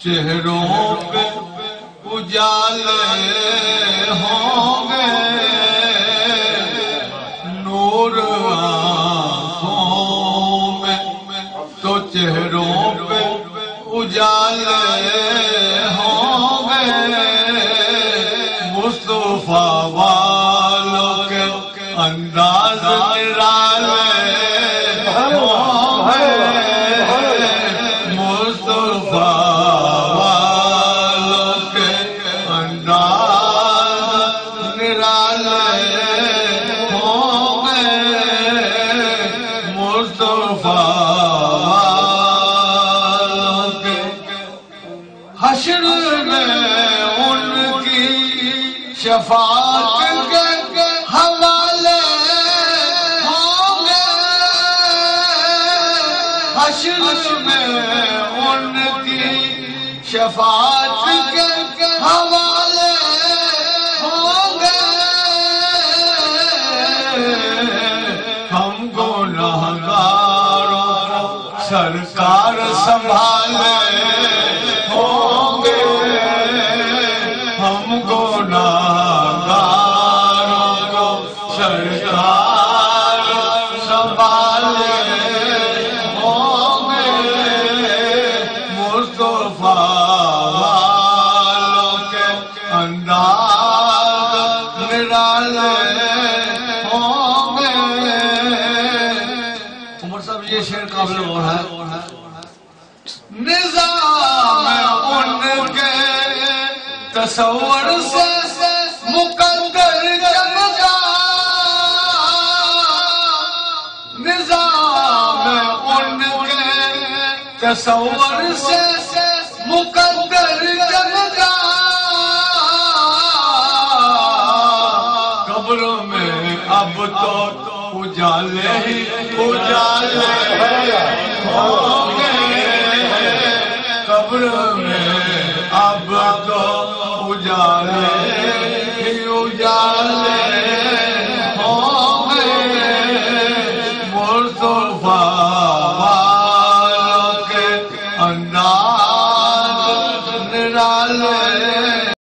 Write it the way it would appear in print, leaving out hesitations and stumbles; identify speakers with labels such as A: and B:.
A: چہروں پہ اجالے ہوں گے، نور آنکھوں میں تو چہروں پہ اجالے ہوں گے، مصطفیٰ والوں کے انداز نرالے ہوں گے، مصطفیٰ والوں کے انداز نرالے ہوں گے، مصطفیٰ والوں کے حشر میں ان کی شفاعت کے حوالے ہوں گے، حشر میں ان کی شفاعت کے حوالے ہوں گے، ہم گنہگاروں کو سرکار سنبھالے ہوں گے، ہم گنہگاروں کو سرکار سنبھالے ہوں گے، مصطفیٰ والوں کے انداز نرالے ہوں گے۔ عمر صاحب یہ شعر قابل غور ہے، نظام ان کے تصور سے مقدر چمکا، نظام ان کے تصور سے مقدر چمکا، قبر میں اب تو اجالے ہی اجالے ہوں گے، قبر میں اب تو اجالے